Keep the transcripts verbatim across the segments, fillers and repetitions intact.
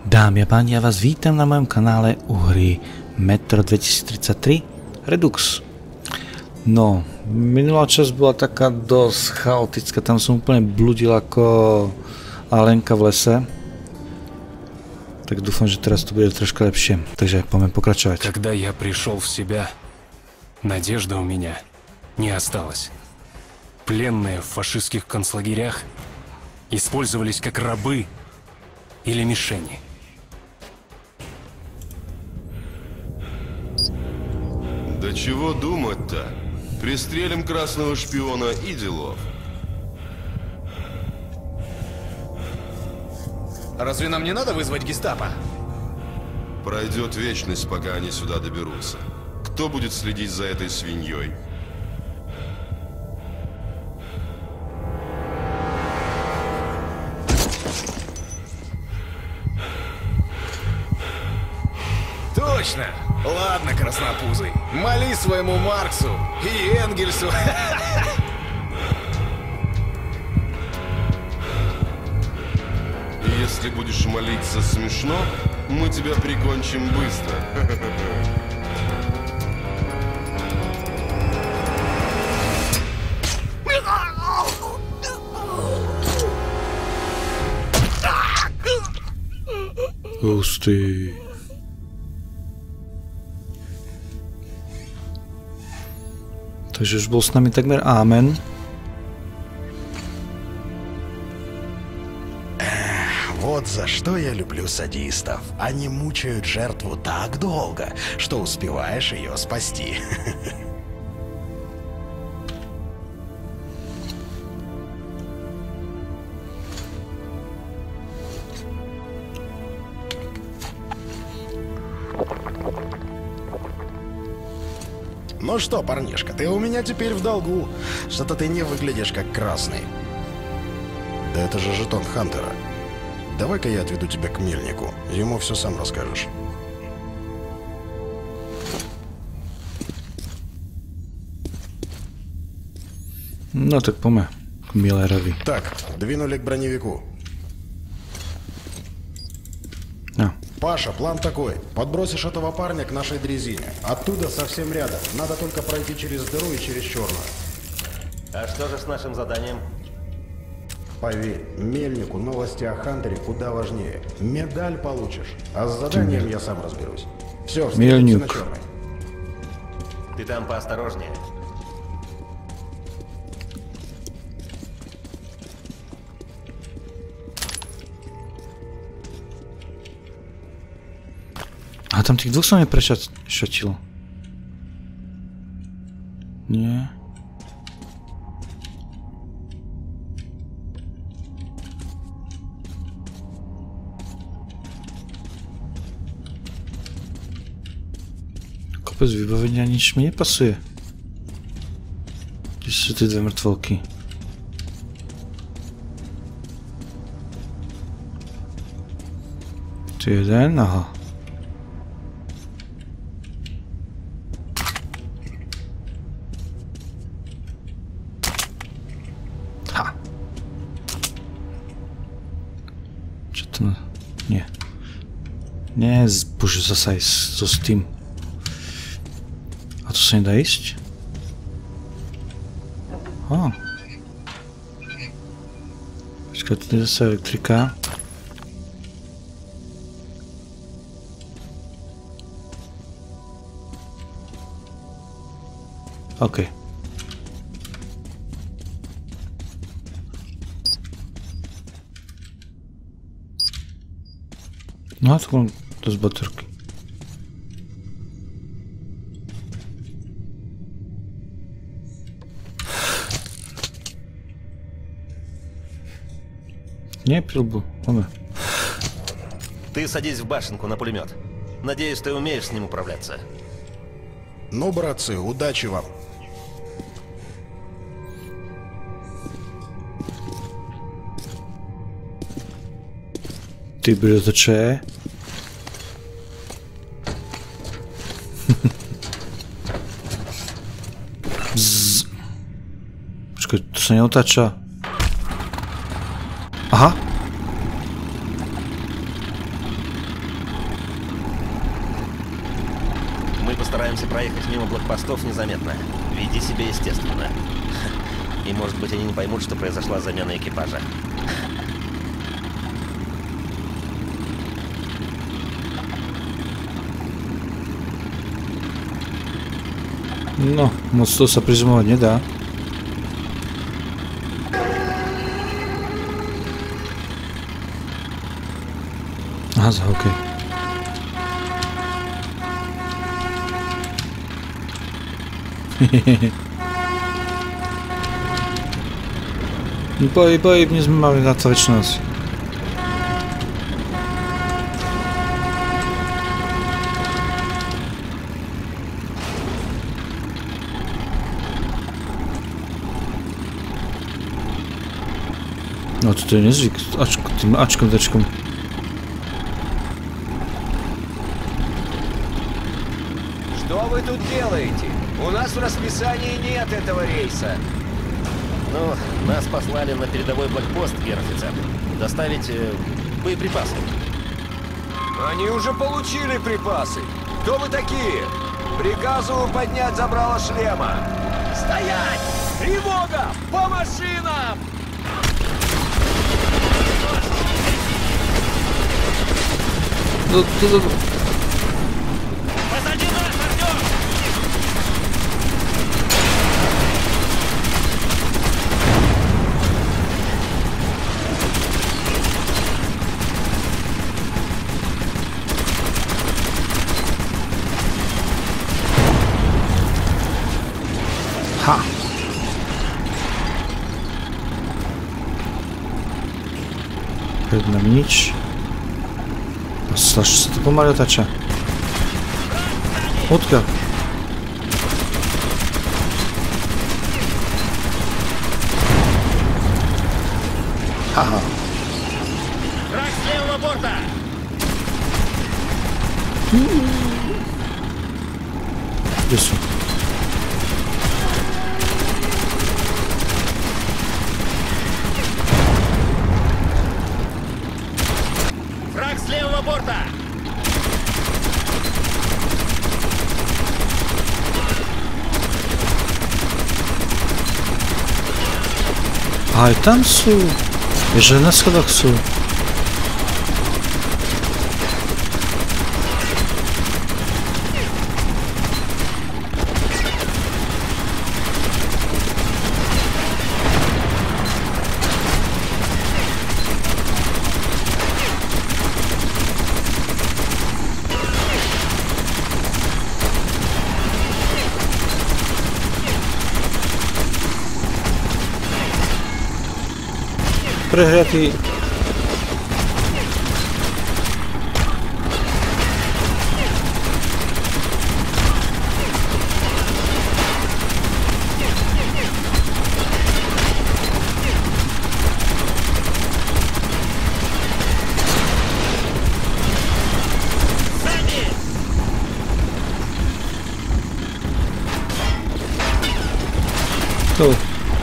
Dámy a páni, ja vás vítam na mojom kanále u hry Metro dvetisíctridsaťtri Redux. No, minulá časť bola taká dosť chaotická, tam som úplne bludil ako Alenka v lese. Tak dúfam, že teraz to bude troška lepšie, takže poďme pokračovať. Когда я пришел в себя, надежда у меня не осталась. Пленные в фашистских концлагерях использовались как рабы или мишени. Да чего думать-то? Пристрелим красного шпиона и делов. Разве нам не надо вызвать гестапо? Пройдет вечность, пока они сюда доберутся. Кто будет следить за этой свиньей? Точно! Ладно, краснопузый, моли своему Марксу и Энгельсу. Если будешь молиться смешно, мы тебя прикончим быстро. Густы. Takže už bol s nami takmer Amen. Вот за что я люблю садистов. Они мучают жертву так долго, что успеваешь ее спасти. Ну что, парнишка, ты у меня теперь в долгу. Что-то ты не выглядишь как красный. Да это же жетон Хантера. Давай-ка я отведу тебя к Мельнику. Ему все сам расскажешь. Ну так поме, к Миллерови. Так, двинули к броневику. А. Паша, план такой. Подбросишь этого парня к нашей дрезине. Оттуда совсем рядом. Надо только пройти через дыру и через черную. А что же с нашим заданием? Поверь, Мельнику новости о Хантере куда важнее. Медаль получишь. А с заданием я сам разберусь. Все, встретимся на черной. Ты там поосторожнее. A tam tych dwóch są mnie przeszczeciło. Nie. Kopec wybawienia nic mi nie pasuje. Gdzieś są te dwie martwolki. Tu jeden, aha. Nie. Nie, boże, zasaj, co z tym? A to się nie da iść? O. Czekaj, to nie jest elektryka. Okej. Okay. No, to, to z baterki. Не, прилбу. Ладно. Ты садись в башенку на пулемет. Надеюсь, ты умеешь с ним управляться. Ну, братцы, удачи вам. Ty bryzocze. Poczekaj, to się nie otacza. Aha! Постараемся проехать мимо блокпостов незаметно. Веди себя естественно. И может быть они не поймут, что произошла замена экипажа. No, moc to zaprizować nie da. Aha, okej. Okay. Boj, boj, nie mamy na to wieczność. No to to nie zwyk, aczku, tym aczką, deczką. Что вы тут делаете? У нас в расписании нет этого рейса. Ну, нас послали на передовой блокпост, гер-офицер. Доставить э, боеприпасы. Они уже получили припасы. Кто вы такие? Приказываю поднять забрало шлема. Стоять! Тревога! По машинам! No, to, to, to. Позади нас, Артём! Ha! Преднамнич. Слушай, что ты помогает, а че? Вот как? Ага. Враг с левого борта! Лесу. Враг с левого борта! A i tam są. Jeżeli na schodach są. Прогретый. Кто?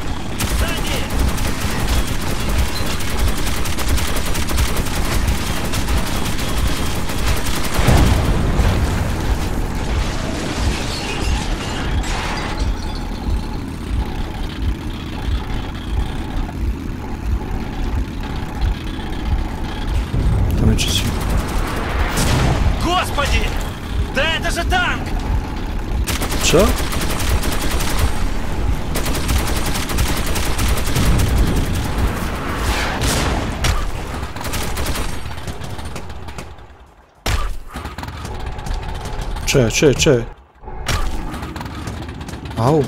Господи! Да это же танк! Что? Че, че, че? Ау.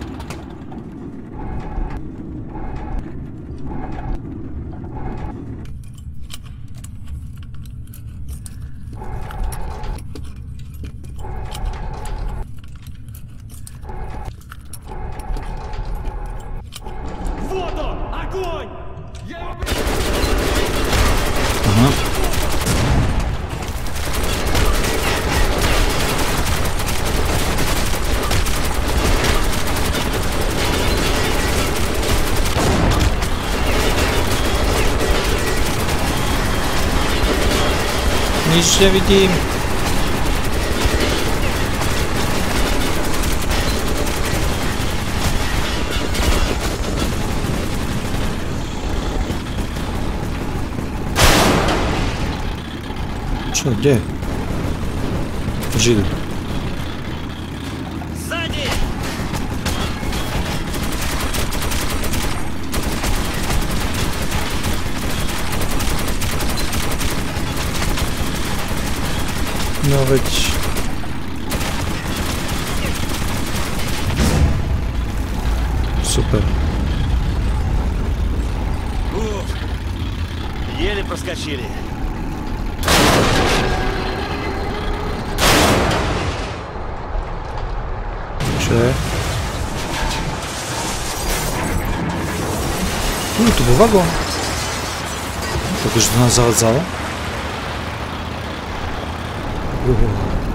Вот он! Огонь! Я его... Ага. Nic nie widzimy. Čo, kde? Žid. Сзади! No veď... Super. Уф, еле проскочили. Čo je? Uj, to bol vagón. Takže to nás zavadzalo. Uhu.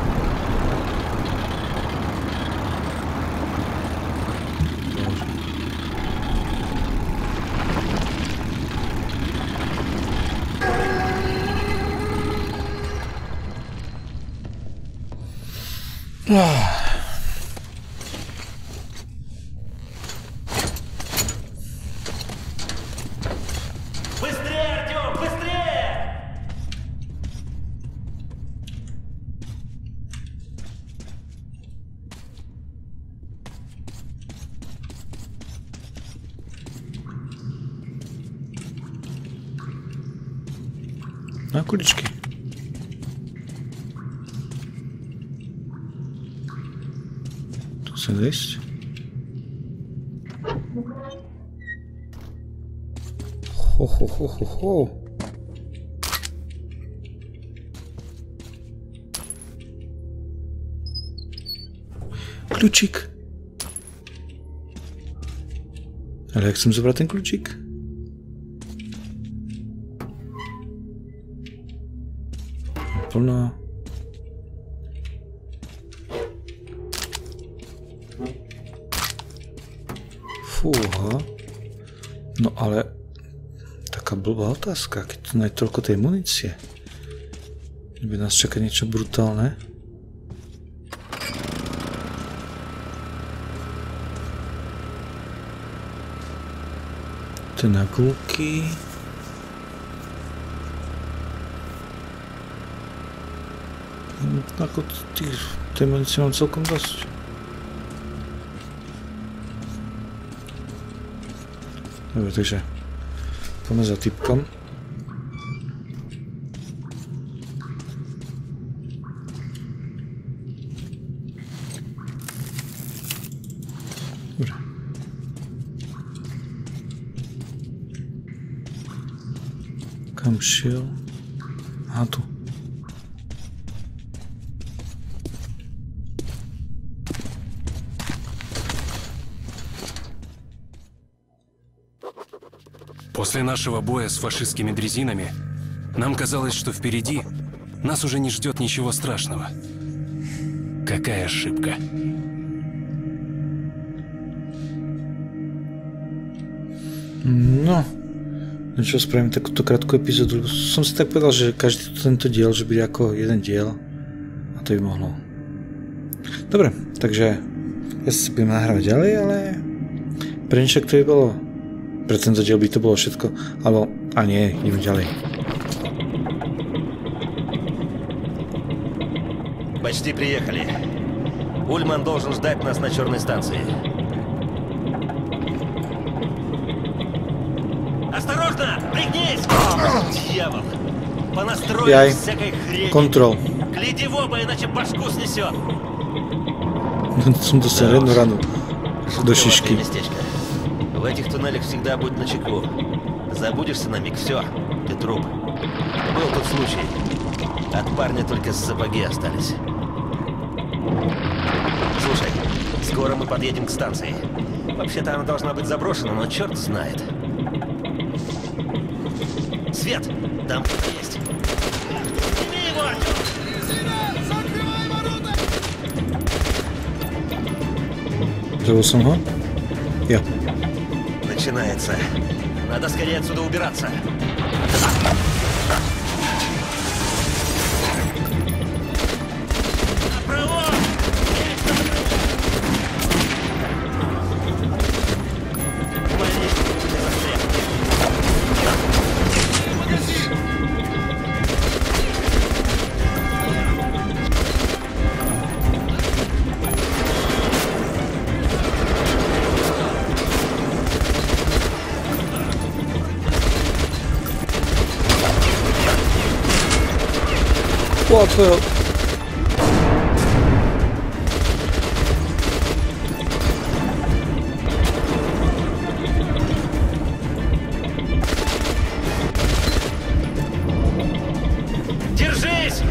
Быстрее, Артём, быстрее! Na kuličky. Tu sa zísť. Ho, ho, ho, ho, ho. Kľúčik. Ale jak chcem zobrať ten kľúčik? Plno. Fúha. No ale... Taká blbá otázka, keď tu nie je toľko tej munície. By nás čaká niečo brutálne. Tie nagulky. Ako tých, tej munície mám celkom dosť. Dobre, takže poďme za typkom. Dobre. Kam šiel? Aha, tu. После нашего боя с фашистскими дрезинами нам казалось, что впереди нас уже не ждет ничего страшного. Какая ошибка. No, no čo, spravím takúto krátku epizódu. Som si tak povedal, že každý tento diel, že bude ako jeden diel. A to by mohlo. Dobre, takže ja si budem nahrávať ďalej, ale pre niečo, to by bolo. Pre tento diel by to bolo všetko. Alebo, a nie, ideme ďalej. Почти приехали. Ульман должен ждать нас на черной станции. Осторожно! Пригнись! Дьявол! Понастроили Яй. всякой хрени. Контрол. Гляди в оба, иначе башку снесет. Som dostal jednu ranu do šišky. Местечко. В этих туннелях всегда будь начеку. Забудешься на миг, все, ты труп. Был тот случай. От парня только сапоги остались. Слушай, скоро мы подъедем к станции. Вообще-то она должна быть заброшена, но черт знает. Свет! Там кто-то есть. Сними его, Артём! Забыл som ho? Ja. Начинается. Надо скорее отсюда убираться. Направо! What the hell? Держись!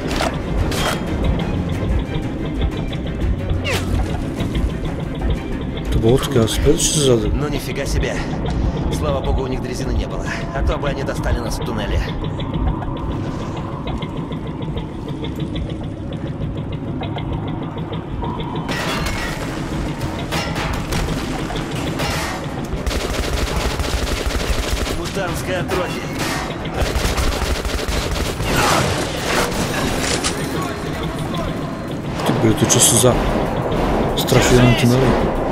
Это было такое, что сзади? Ну нифига себе. Слава богу, у них дрезины не было. А то бы они достали нас в туннеле. Мутантское отродье. Ty były to czasy za... Strafiłem tunelu.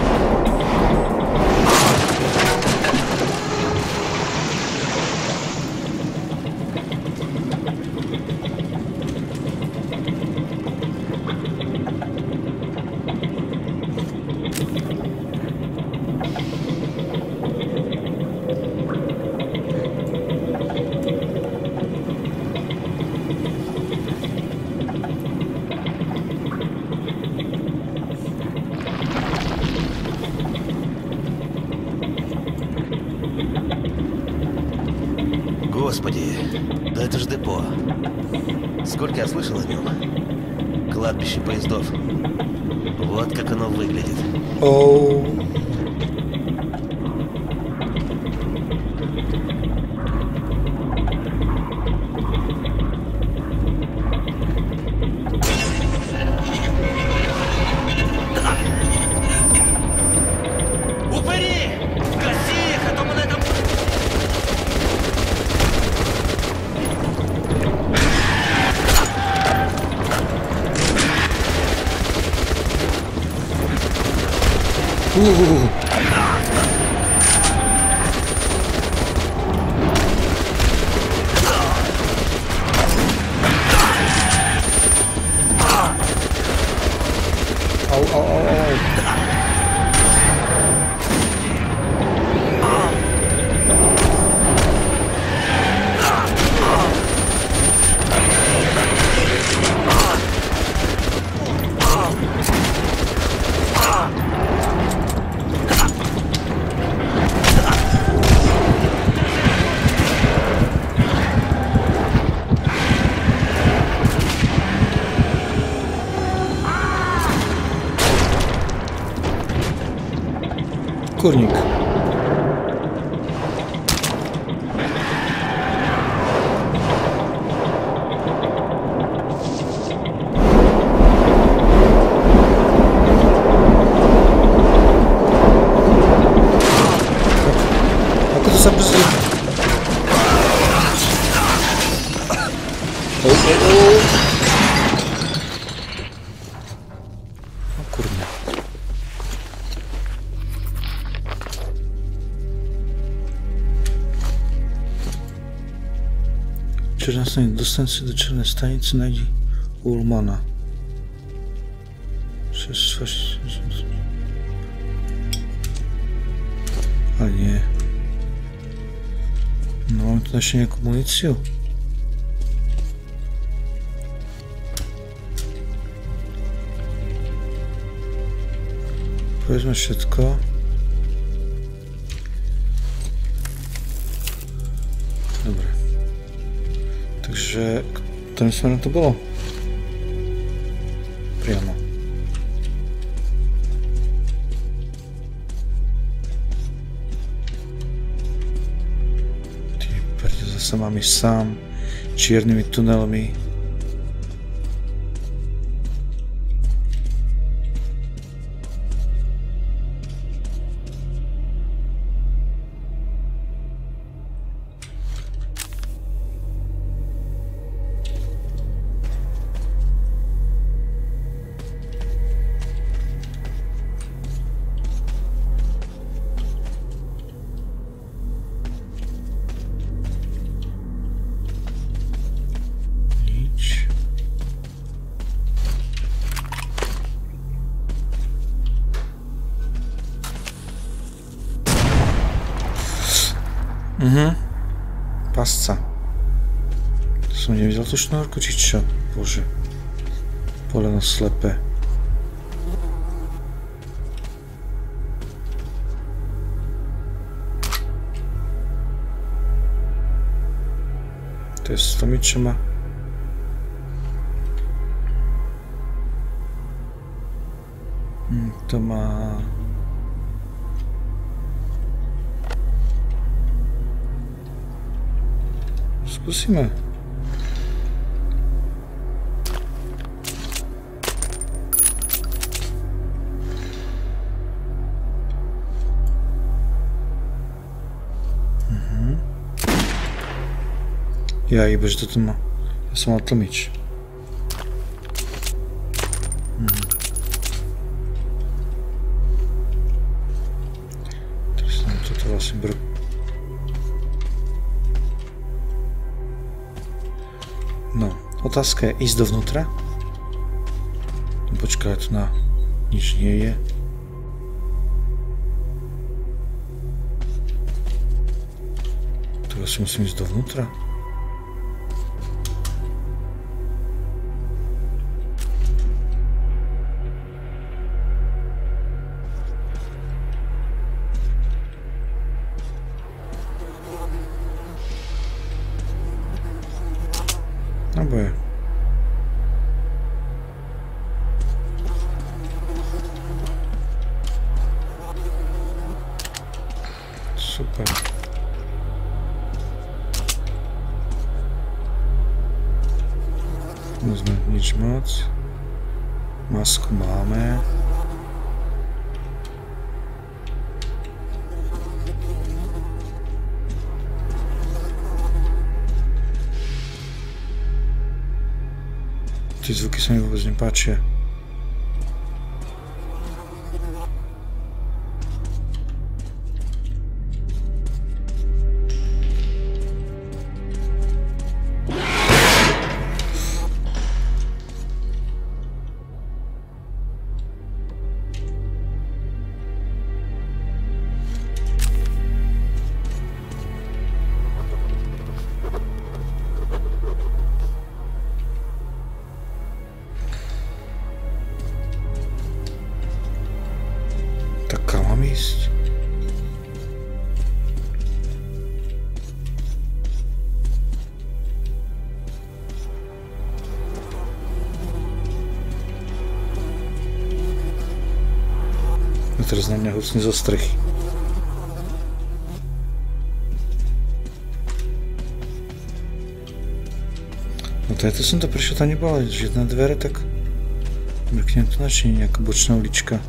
Господи, да это же депо. Сколько я слышал о нем? Кладбище поездов. Вот как оно выглядит. Оу. Упыри! Гаси их, а то мы на этом... У-у-у. Ау, ау, ау, ау. Курник. А куда забрызли? Оу-оу-оу. Курник. Czerna stanica. Dostań się do czarnej stanicy, znajdź Ulmana. A nie. No mamy tu nasienie amunicją. Weźmy wszystko. Dobra. Także którym stroną to było? Прямо. Теперь за самыми сам черными туннелями. Угу. Пасца. Что, не взял ту шнурку, чи чё? Боже. Poleno slepé. To je s tomičema. Hm, to má... Skúsime. Mhm. Ja iba, že toto má... Ja som mal tlmič. Mhm. Teraz nám toto vlastne brú. No, otázka je ísť dovnútra. Počkaj, tu na nič nie je. Tu asi musím ísť dovnútra. Naboje. Super. Nezme nič moc. Masku máme. Tie zvuky sa mi vôbec nepáčia. Ísť. A teraz na mňa husne zo strechy. No to ja to som to prišiel, tam nebola žiadna dvere, tak mrknem to načne nejaká bočná ulička.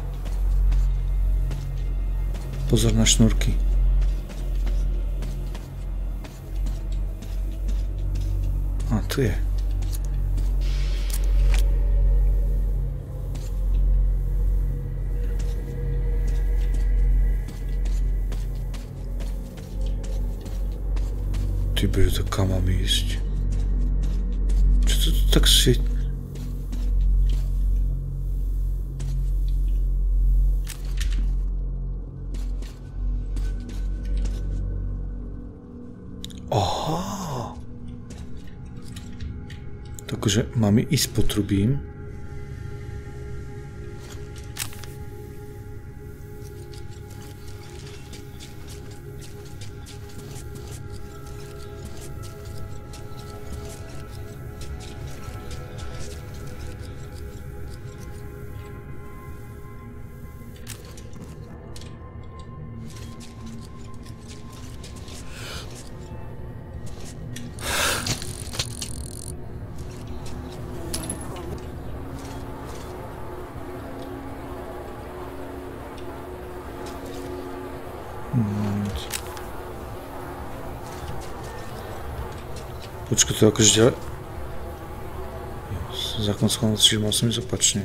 Pozor na šnúrky. A tu je. Ty bude to kam mám ísť? Čo to tu tak svieti? Aha. Takže máme ísť po trubím. Počkaj, to akože ďalej... Zákon schválnosti, čiže mal som ísť opačne.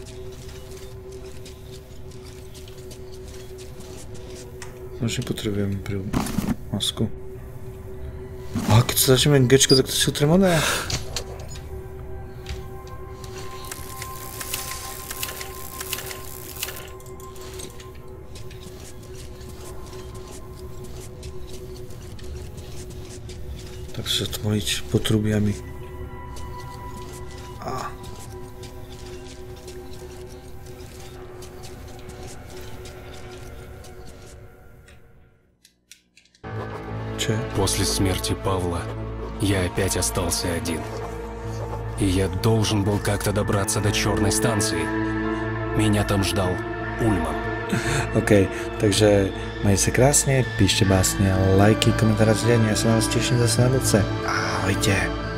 Už nepotrebujem pri masku. A keď sa začneme Gčko, tak to sú tremoné. Tak sa tmoliť potrubiami. A. После смерти Павла я опять остался один. И я должен был как-то добраться до черной станции. Меня tam ždal Ullman. OK, takže majte sa krásne, píšte básne, lajky, komentáře, ja sa na vás teším zase na budúce. Ahojte.